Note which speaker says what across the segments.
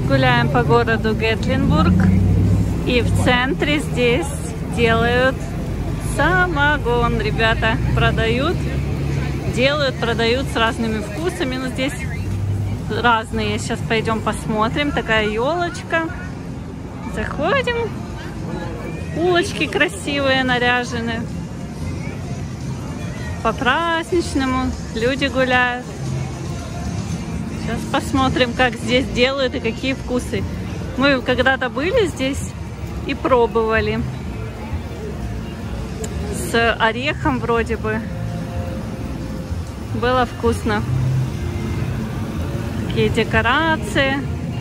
Speaker 1: Гуляем по городу Гетлинбург. И в центре здесь делают самогон. Ребята продают с разными вкусами. Но здесь разные. Сейчас пойдем посмотрим. Такая елочка. Заходим. Улочки красивые, наряжены. По-праздничному. Люди гуляют. Сейчас посмотрим, как здесь делают и какие вкусы. Мы когда-то были здесь и пробовали. С орехом вроде бы. Было вкусно. Такие декорации.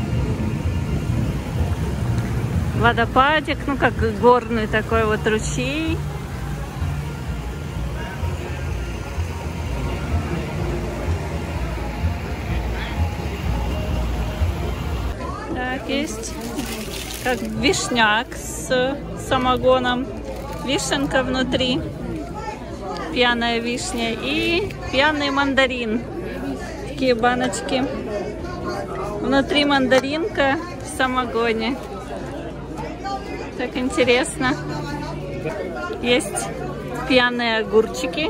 Speaker 1: Водопадик, ну как горный такой вот ручей. Так, есть как вишняк с самогоном. Вишенка внутри. Пьяная вишня и пьяный мандарин. Такие баночки. Внутри мандаринка в самогоне. Так интересно. Есть пьяные огурчики.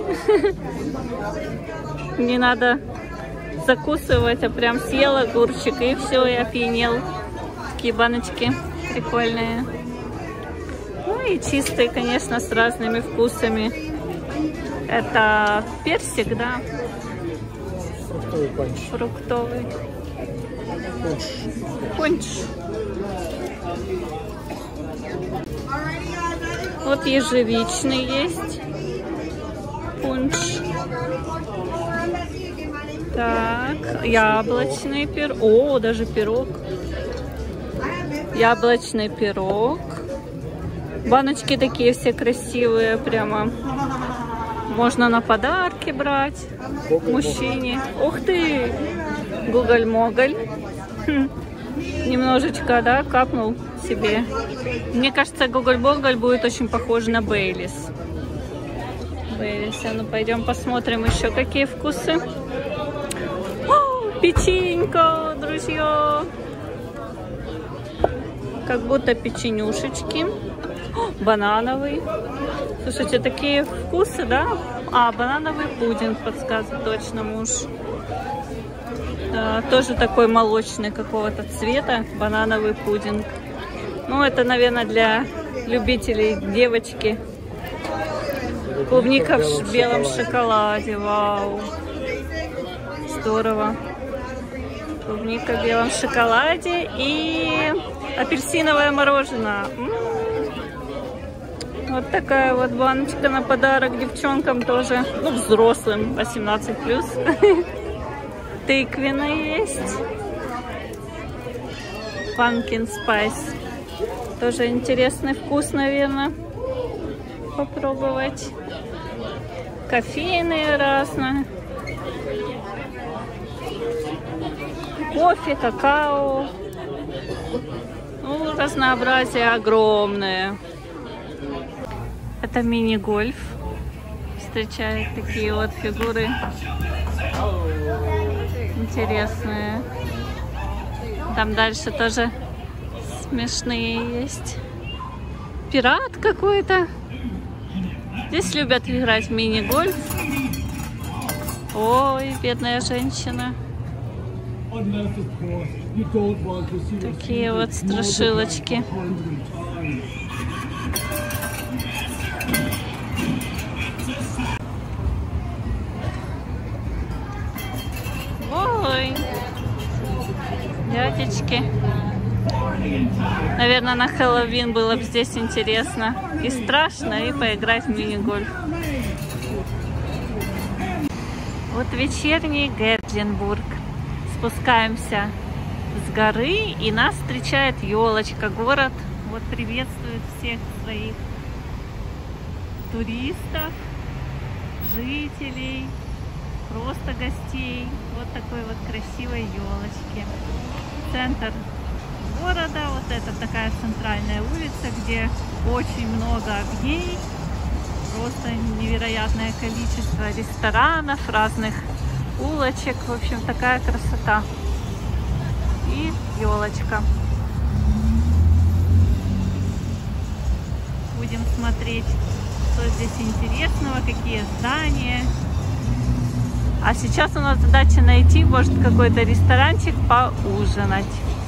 Speaker 1: Не надо закусывать, а прям съел огурчик и все, и опьянел. Такие баночки прикольные. Ну и чистые, конечно, с разными вкусами. Это персик, да?
Speaker 2: Фруктовый панч.
Speaker 1: Фруктовый. Пунш. Вот ежевичный есть. Пунш. Так, яблочный пирог. О, даже пирог. Яблочный пирог. Баночки такие все красивые, прямо. Можно на подарки брать мужчине. Ух ты! Гоголь-моголь. Немножечко, да, капнул себе. Мне кажется, гоголь-моголь будет очень похож на Бейлис. Ну, пойдем посмотрим еще какие вкусы. О, печенька, друзья. Как будто печенюшечки. О, банановый. Слушайте, такие вкусы, да? А, банановый пудинг, подсказывает точно муж. Да, тоже такой молочный какого-то цвета. Банановый пудинг. Ну, это, наверное, для любителей девочки. Клубника в белом шоколаде. Вау. Здорово. Клубника в белом шоколаде и апельсиновое мороженое. Вот такая вот баночка на подарок девчонкам тоже. Ну, взрослым, 18+. Тыквенный есть. Pumpkin Spice. Тоже интересный вкус, наверное. Попробовать. Кофейные разные. Кофе, какао. Ну, разнообразие огромное. Это мини-гольф. Встречают такие вот фигуры. Интересные. Там дальше тоже смешные есть. Пират какой-то. Здесь любят играть в мини-гольф. Ой, бедная женщина. Такие вот страшилочки. Ой, дядечки. Наверное, на Хэллоуин было бы здесь интересно и страшно, и поиграть в мини-гольф. Вот вечерний Гетлинбург. Спускаемся с горы, и нас встречает елочка. Город вот приветствует всех своих туристов, жителей, просто гостей. Вот такой вот красивой елочки. Центр города, вот это такая центральная улица, где очень много огней, просто невероятное количество ресторанов, разных улочек, в общем, такая красота. И елочка. Будем смотреть, что здесь интересного, какие здания. А сейчас у нас задача найти, может, какой-то ресторанчик поужинать.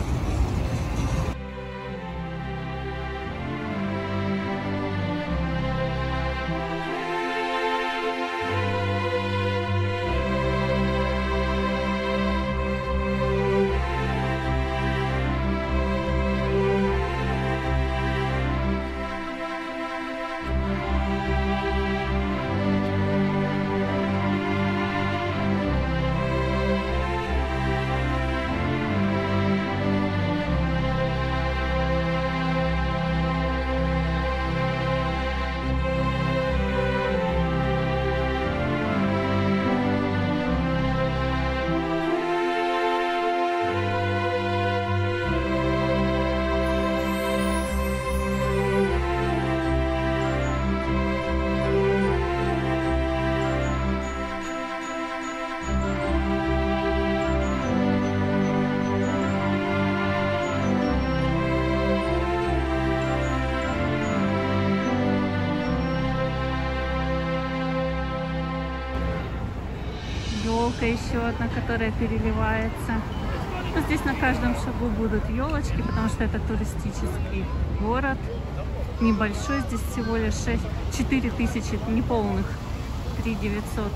Speaker 1: Елка еще одна, которая переливается. Но здесь на каждом шагу будут елочки, потому что это туристический город. Небольшой, здесь всего лишь 4000 неполных, 3900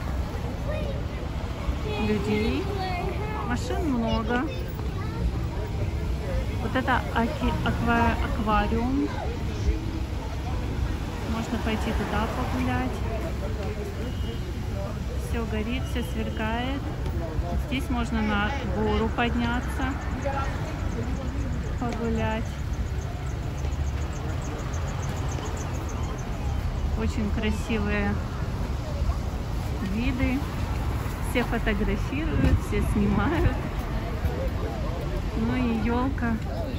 Speaker 1: людей. Машин много. Вот это аквариум. Можно пойти туда погулять. Все горит, все сверкает. Здесь можно на гору подняться, погулять. Очень красивые виды. Все фотографируют, все снимают. Ну и елка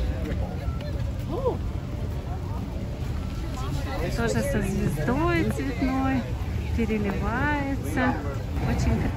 Speaker 1: тоже со звездой цветной, переливается. Очень красиво.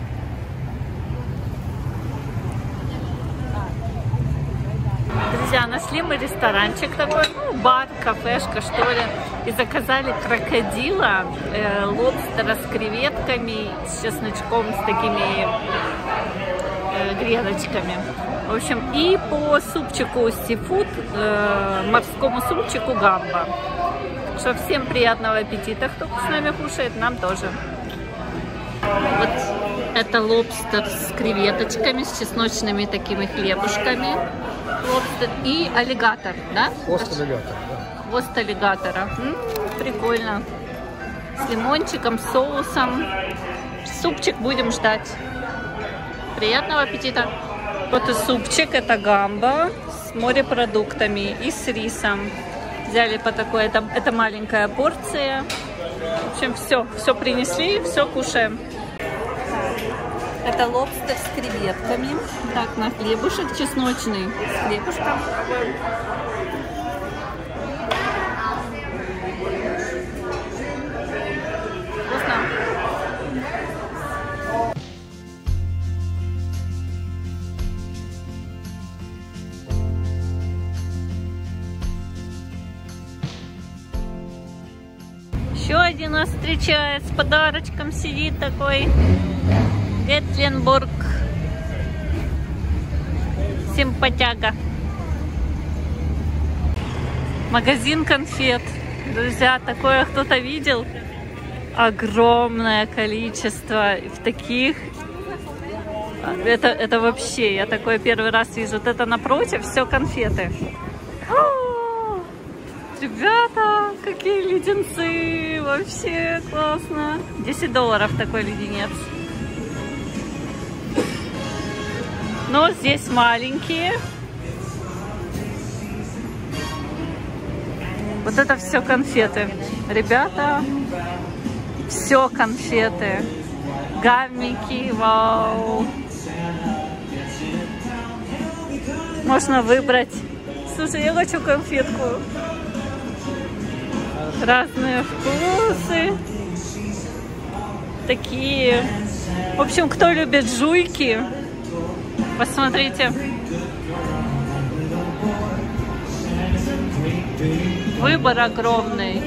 Speaker 1: Друзья, нашли мы ресторанчик такой, ну, бар, кафешка, что ли, и заказали крокодила, лобстера с креветками, с чесночком, с такими греночками. В общем, и по супчику сифуд, морскому супчику гамба. Так что всем приятного аппетита, кто с нами кушает, нам тоже. Вот это лобстер с креветочками, с чесночными такими хлебушками. Лобстер и аллигатор, да?
Speaker 2: Хвост аллигатора, да.
Speaker 1: Хвост аллигатора. Прикольно. С лимончиком, соусом. Супчик будем ждать. Приятного аппетита. Вот и супчик, это гамба с морепродуктами и с рисом. Взяли по такой, это маленькая порция. В общем, все принесли, все кушаем. Это лобстер с креветками. Так, на хлебушек чесночный. С хлебушком. Вкусно. Еще один нас встречает с подарочком, сидит такой. Гетленбург. Симпатяга. Магазин конфет. Друзья, такое кто-то видел? Огромное количество в таких. Это вообще, я такое первый раз вижу. Вот это напротив, все конфеты. О, ребята, какие леденцы! Вообще классно. $10 такой леденец. Но здесь маленькие. Вот это все конфеты. Ребята, все конфеты. Гаммики, вау. Можно выбрать. Слушай, я хочу конфетку. Разные вкусы. Такие. В общем, кто любит жуйки, посмотрите. Выбор огромный.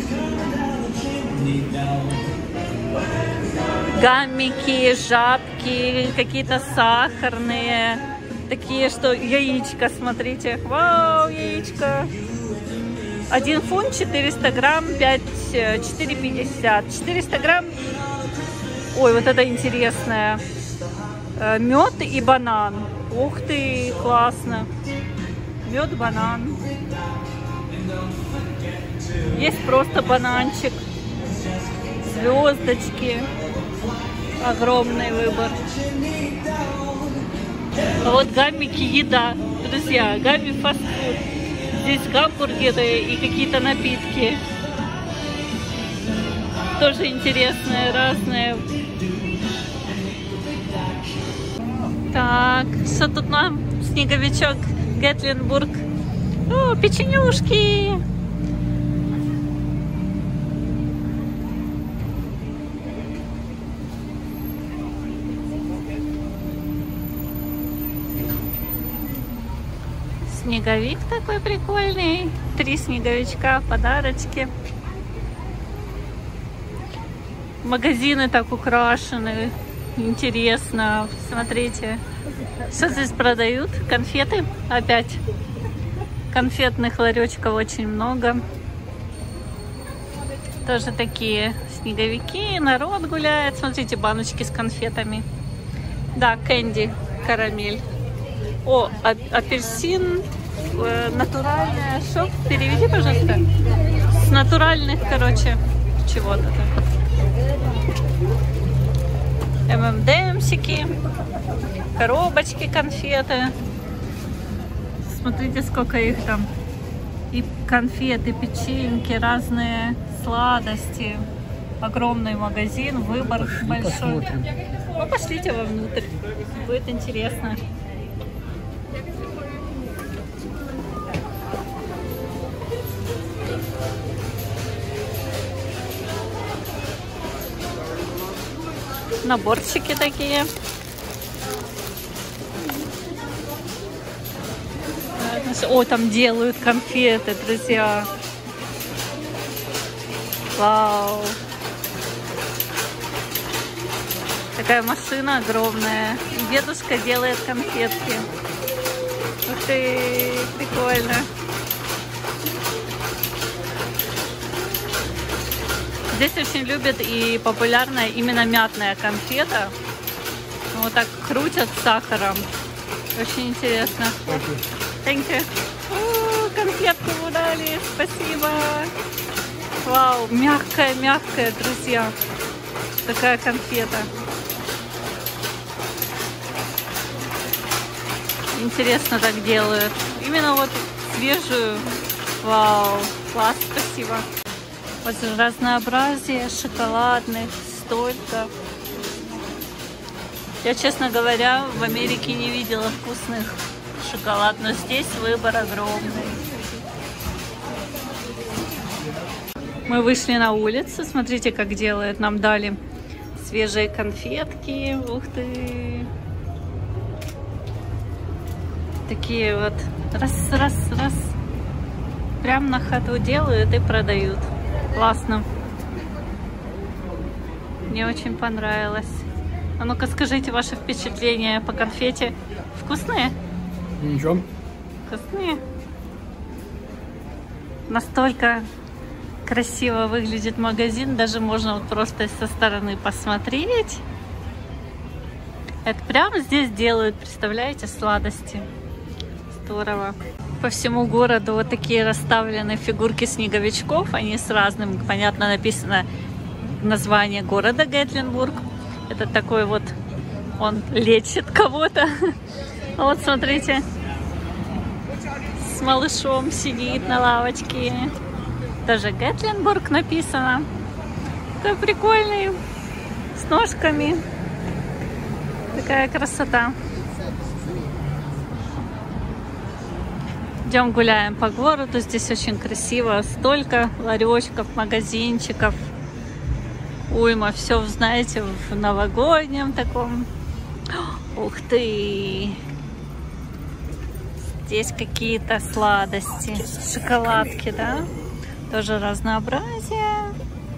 Speaker 1: Гаммики, жабки, какие-то сахарные. Такие, что яичко, смотрите. Вау, яичко. 1 фунт, 400 грамм, 4,50. 400 грамм. Ой, вот это интересное. Мед и банан. Ух ты, классно. Мед, банан. Есть просто бананчик. Звездочки. Огромный выбор. А вот гаммики еда. Друзья, гамми фастфуд. Здесь гамбургеры и какие-то напитки. Тоже интересные, разные. Так, что тут нам? Снеговичок, Гетленбург. О, печенюшки! Снеговик такой прикольный. 3 снеговичка, подарочки. Магазины так украшены. Интересно. Смотрите. Что здесь продают? Конфеты. Опять. Конфетных ларечков очень много. Тоже такие снеговики. Народ гуляет. Смотрите, баночки с конфетами. Да, кэнди, карамель. О, апельсин, натуральная, шоп, переведи, пожалуйста, с натуральных, короче, чего-то там. ММДМсики, коробочки, конфеты. Смотрите, сколько их там. И конфеты, печеньки, разные сладости. Огромный магазин, выбор большой.
Speaker 2: Посмотрим.
Speaker 1: Ну, пошлите вовнутрь, будет интересно. Наборчики такие. О, там делают конфеты, друзья. Вау. Такая машина огромная. Дедушка делает конфетки. Ух ты, прикольно. Здесь очень любят и популярная именно мятная конфета. Вот так крутят с сахаром. Очень интересно. Thank you. О, конфетку удали. Спасибо. Вау, мягкая, друзья. Такая конфета. Интересно так делают. Именно вот свежую. Вау, класс, спасибо. Вот разнообразие шоколадных, столько. Я, честно говоря, в Америке не видела вкусных шоколад, но здесь выбор огромный. Мы вышли на улицу, смотрите, как делают. Нам дали свежие конфетки. Ух ты! Такие вот раз. Прям на ходу делают и продают. Классно. Мне очень понравилось. А ну-ка скажите ваши впечатления по конфете. Вкусные?
Speaker 2: Ничего.
Speaker 1: Вкусные. Настолько красиво выглядит магазин. Даже можно вот просто со стороны посмотреть. Это прямо здесь делают, представляете, сладости. Здорово. По всему городу вот такие расставлены фигурки снеговичков. Они с разным, понятно, написано название города Гетленбург. Это такой вот, он лечит кого-то. Вот смотрите, с малышом сидит на лавочке. Тоже Гетленбург написано. Такой прикольный, с ножками. Такая красота. Идем гуляем по городу. Здесь очень красиво. Столько ларечков, магазинчиков. Уйма. Все, знаете, в новогоднем таком. Ух ты! Здесь какие-то сладости, шоколадки, да? Тоже разнообразие.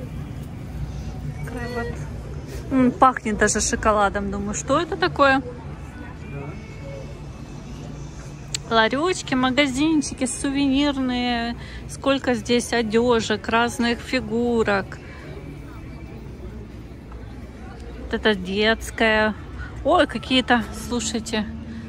Speaker 1: Такая вот. Пахнет даже шоколадом. Думаю, что это такое? Ларечки, магазинчики, сувенирные. Сколько здесь одежек, разных фигурок. Вот это детская. Ой, какие-то, слушайте,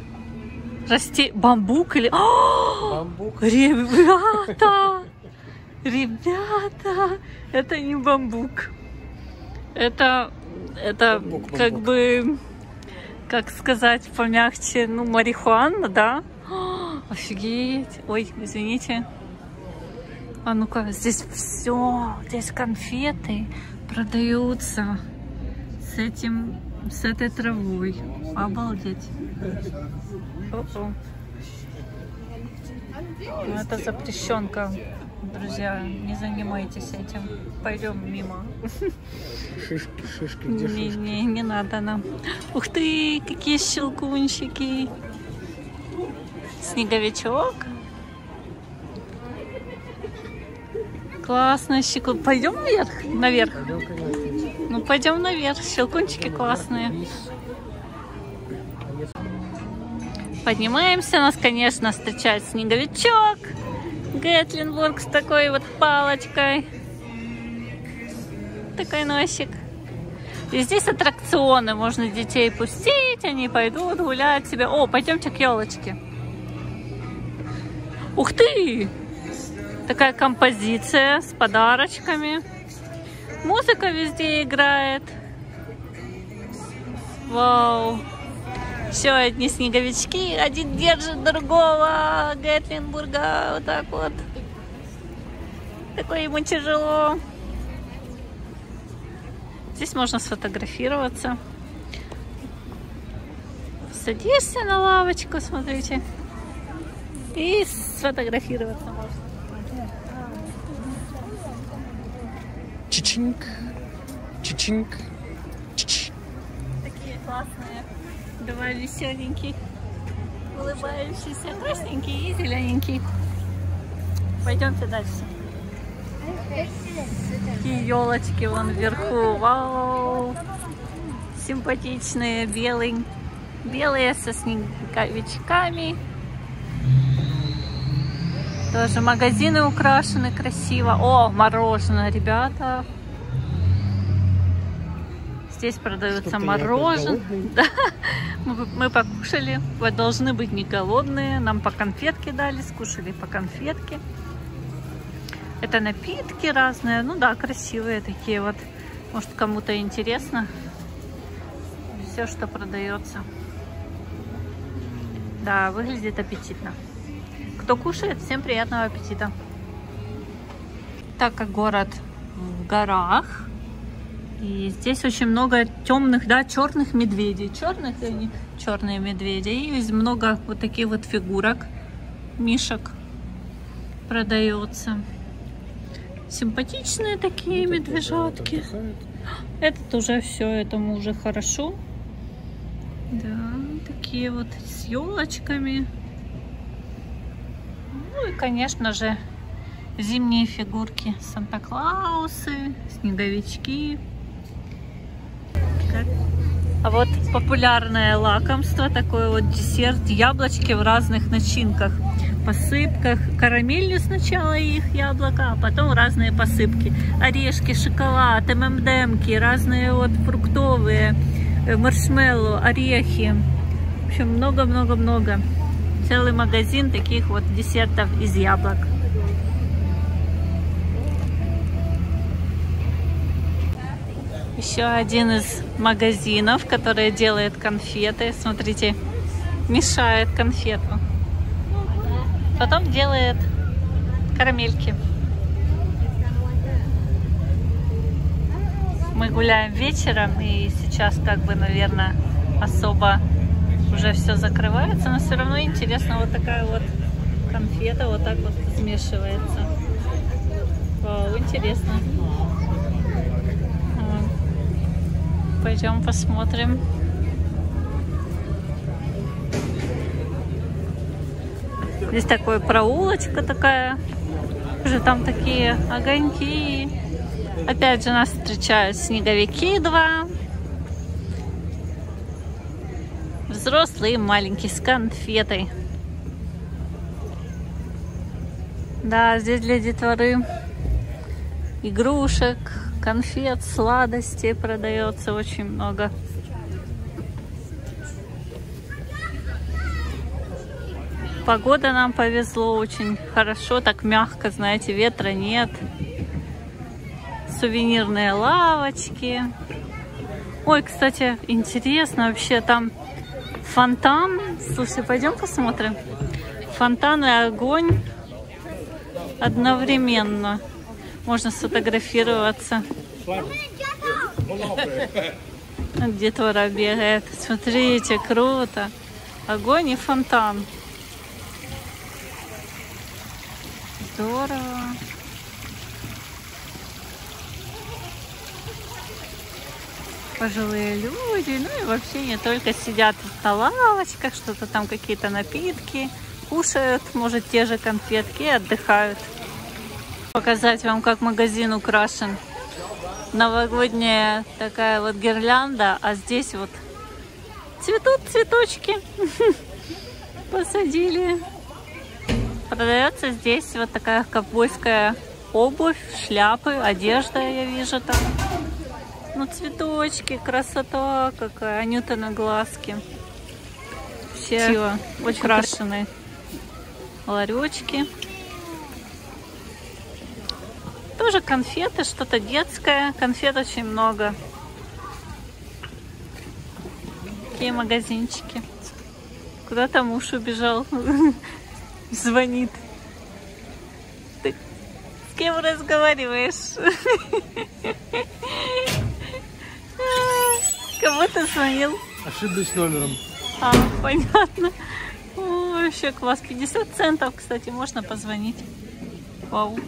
Speaker 1: бамбук или...
Speaker 2: Бамбук.
Speaker 1: Ребята! Ребята! Это не бамбук. Это
Speaker 2: бамбук.
Speaker 1: Как бы, как сказать помягче, ну, марихуана, да? Офигеть! Ой, извините. А ну-ка, здесь все, здесь конфеты продаются с этой травой. Обалдеть. О-о. Ну, это запрещенка, друзья. Не занимайтесь этим. Пойдем мимо.
Speaker 2: Шишки, где шишки?
Speaker 1: Не надо нам. Ух ты, какие щелкунчики. Снеговичок. Классно, щекотно. Пойдем наверх?
Speaker 2: Пойдем, конечно.
Speaker 1: Ну, пойдем наверх. Щелкунчики классные. Поднимаемся. Нас, конечно, встречает снеговичок. Гэтлинбург с такой вот палочкой. Такой носик. И здесь аттракционы. Можно детей пустить. Они пойдут гулять себе. О, пойдемте к елочке. Ух ты! Такая композиция с подарочками. Музыка везде играет. Вау! Еще одни снеговички. Один держит другого. Гэтлинбурга. Вот так вот. Такое ему тяжело. Здесь можно сфотографироваться. Садишься на лавочку, смотрите. И сфотографироваться можно.
Speaker 2: Чичинг. Чичинг. Чич.
Speaker 1: Такие классные. Два веселеньких. Улыбающиеся. Красненький и зелененький. Пойдемте дальше. Такие елочки вон вверху. Вау! Симпатичные. Белые со снеговичками. Тоже магазины украшены красиво. О, мороженое, ребята. Здесь продаются мороженое. Да. Мы покушали. Вы должны быть не голодные. Нам по конфетке дали. Скушали по конфетке. Это напитки разные. Ну да, красивые такие вот. Может, кому-то интересно. Все, что продается. Да, выглядит аппетитно. Кто кушает, всем приятного аппетита. Так как город в горах, и здесь очень много темных, да, черных медведей. Черных или черные медведи. И есть много вот таких вот фигурок, мишек продается. Симпатичные такие медвежатки. Этот уже все, этому уже хорошо. Да, такие вот с елочками. Ну и, конечно же, зимние фигурки. Санта-Клаусы, снеговички. А вот популярное лакомство, такой вот десерт. Яблочки в разных начинках. Посыпках. Карамелью сначала их яблоко, а потом разные посыпки. Орешки, шоколад, ММДМки, разные вот фруктовые, маршмеллоу, орехи. В общем, много-много-много. Целый магазин таких вот десертов из яблок. Еще один из магазинов, который делает конфеты. Смотрите, мешает конфету. Потом делает карамельки. Мы гуляем вечером, и сейчас как бы, наверное, особо уже все закрывается, но все равно интересно, вот такая вот конфета вот так вот смешивается. Вау, интересно. Пойдем посмотрим. Здесь такая проулочка такая. Уже там такие огоньки. Опять же нас встречают снеговики 2. Взрослый и маленький с конфетой. Да, здесь для детворы игрушек, конфет, сладостей продается очень много. Погода нам повезло очень хорошо, так мягко, знаете, ветра нет. Сувенирные лавочки. Ой, кстати, интересно вообще, там фонтан. Слушай, пойдем посмотрим. Фонтан и огонь одновременно. Можно сфотографироваться. Детвора бегает. Смотрите, круто. Огонь и фонтан. Здорово. Пожилые люди, ну и вообще не только сидят на лавочках, что-то там, какие-то напитки, кушают, может, те же конфетки и отдыхают. Показать вам, как магазин украшен. Новогодняя такая вот гирлянда, а здесь вот цветут цветочки. Посадили. Продается здесь вот такая ковбойская обувь, шляпы, одежда, я вижу там. Ну, цветочки, красота какая, Анюта на глазки. Все очень украшенные ларечки. Тоже конфеты, что-то детское. Конфет очень много. Такие магазинчики. Куда-то муж убежал. Звонит. Ты с кем разговариваешь? Кому ты звонил?
Speaker 2: Ошиблись номером.
Speaker 1: А, понятно. О, вообще класс. 50 центов, кстати, можно позвонить. Вау.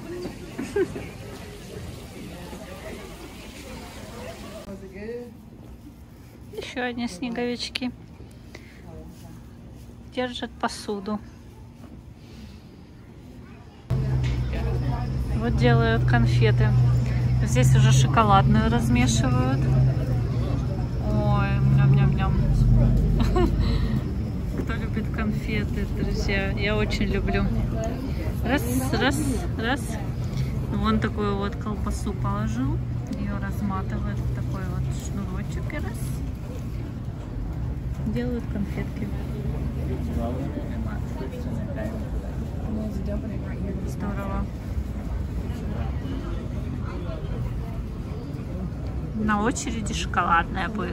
Speaker 1: Еще одни снеговички. Держат посуду. Вот делают конфеты. Здесь уже шоколадную размешивают. Ой, ням-ням-ням. Кто любит конфеты, друзья? Я очень люблю. Раз, раз, раз. Вон такую вот колбасу положил. Ее разматывают в такой вот шнурочек и раз. Делают конфетки. Здорово. На очереди шоколадная будет.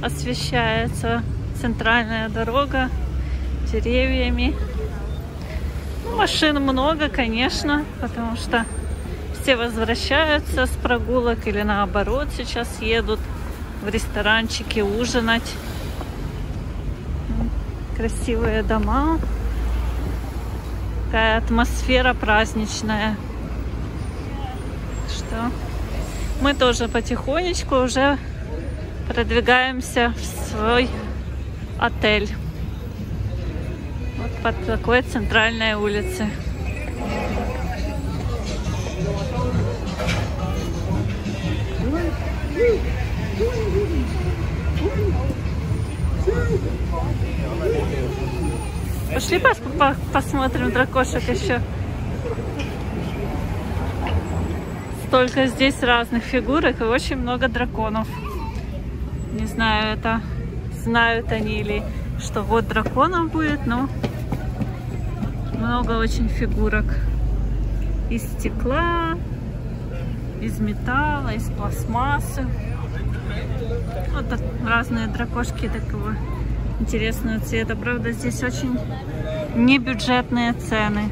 Speaker 1: освещается центральная дорога деревьями. Ну, машин много, конечно, потому что все возвращаются с прогулок или наоборот сейчас едут в ресторанчики ужинать. Красивые дома. Такая атмосфера праздничная. Что мы тоже потихонечку уже продвигаемся в свой отель. Вот под такой центральной улице. Пошли посмотрим дракошек еще. Столько здесь разных фигурок и очень много драконов. Не знаю, это знают они или что год драконов будет, но много очень фигурок. Из стекла, из металла, из пластмассы. Вот разные дракошки такого интересного цвета. Правда, здесь очень небюджетные цены.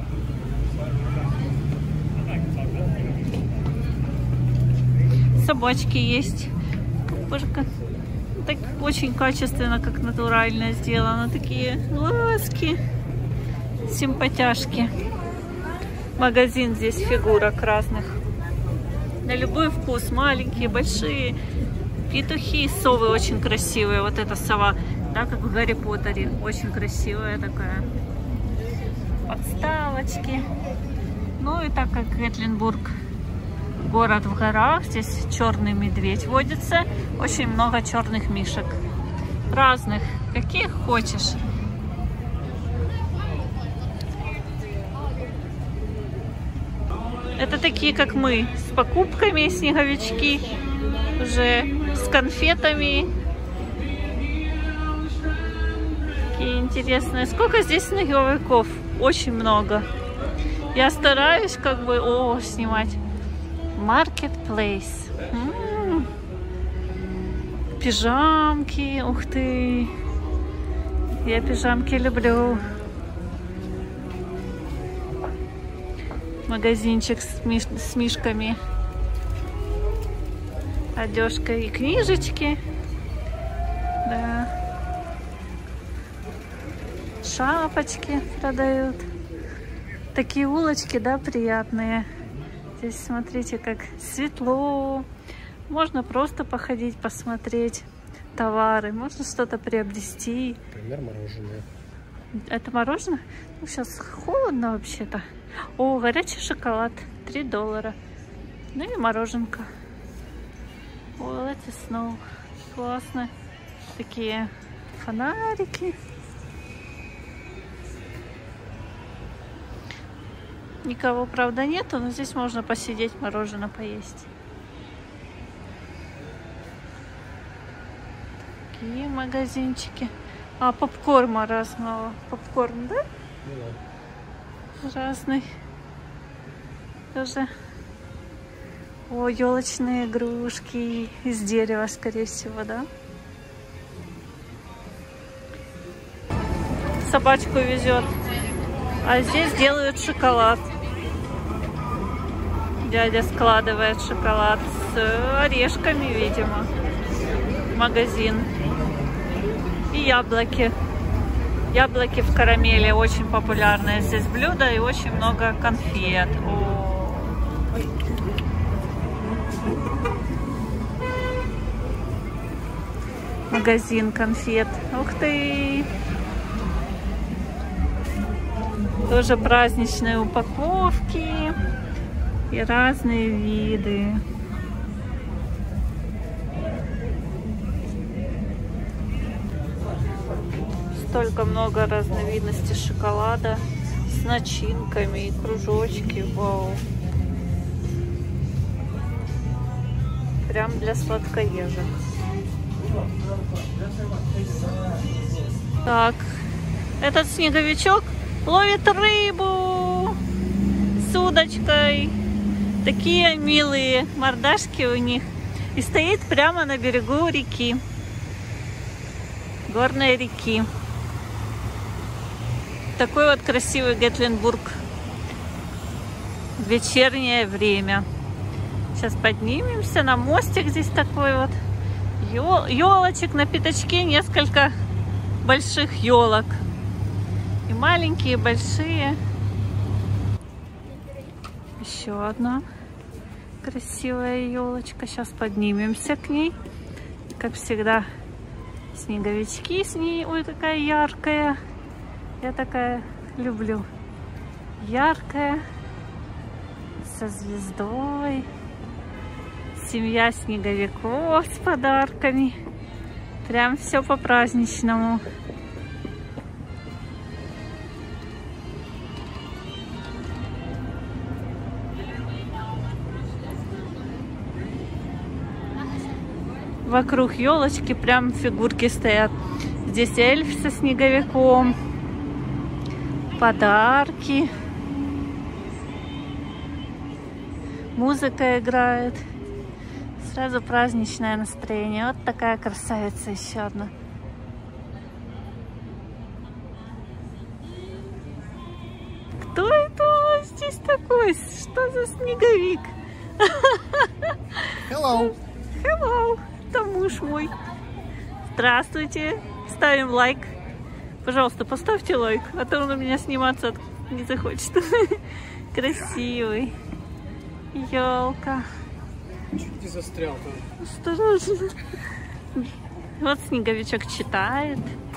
Speaker 1: Собачки есть. Боже, так очень качественно, как натурально сделано. Такие глазки, симпатяшки. Магазин здесь фигурок разных. На любой вкус. Маленькие, большие. Петухи, совы очень красивые. Вот эта сова, да, как в Гарри Поттере. Очень красивая такая. Подставочки. Ну и так как Кэтлинбург город в горах, здесь черный медведь водится. Очень много черных мишек. Разных, каких хочешь. Это такие, как мы, с покупками, снеговички, уже с конфетами. Такие интересные. Сколько здесь снеговиков? Очень много. Я стараюсь как бы снимать. Marketplace. Пижамки. Ух ты. Я пижамки люблю. Магазинчик с мишками. Одежка и книжечки. Да. Шапочки продают. Такие улочки, да, приятные. Здесь смотрите, как светло. Можно просто походить, посмотреть товары. Можно что-то приобрести.
Speaker 2: Например, мороженое.
Speaker 1: Это мороженое? Ну, сейчас холодно вообще-то. О, горячий шоколад. $3. Ну и мороженка. О, эти Snow. Классно. Такие фонарики. Никого, правда, нету, но здесь можно посидеть, мороженое поесть. Такие магазинчики. А, попкорна разного. Попкорн, да?
Speaker 2: Ну, да.
Speaker 1: Разный. Тоже. О, елочные игрушки. Из дерева, скорее всего, да? Собачку везет. А здесь делают шоколад. Дядя складывает шоколад с орешками, видимо. Магазин. И яблоки. Яблоки в карамели очень популярное здесь блюдо. И очень много конфет. Магазин конфет. Ух ты! Тоже праздничные упаковки и разные виды. Столько много разновидностей шоколада с начинками и кружочки. Вау. Прям для сладкоежек. Так, этот снеговичок ловит рыбу с удочкой. Такие милые мордашки у них. И стоит прямо на берегу реки. горной реки. Такой вот красивый Гетленбург в вечернее время. Сейчас поднимемся на мостик. Здесь такой вот елочек на пятачке, несколько больших елок. И маленькие, и большие. Еще одна красивая елочка. Сейчас поднимемся к ней. Как всегда, снеговички с ней. Ой, такая яркая. Я такая люблю. Яркая. Со звездой. Семья снеговиков с подарками. Прям все по-праздничному. Вокруг елочки прям фигурки стоят. Здесь эльф со снеговиком. Подарки. Музыка играет. Сразу праздничное настроение. Вот такая красавица еще одна. Кто это у нас здесь такой? Что за снеговик?
Speaker 2: Hello.
Speaker 1: Hello. Это муж мой. Здравствуйте. Ставим лайк. Пожалуйста, поставьте лайк, а то он у меня сниматься не захочет. Красивый. Елка.
Speaker 2: Чуть не застрял там.
Speaker 1: Осторожно. Вот снеговичок читает.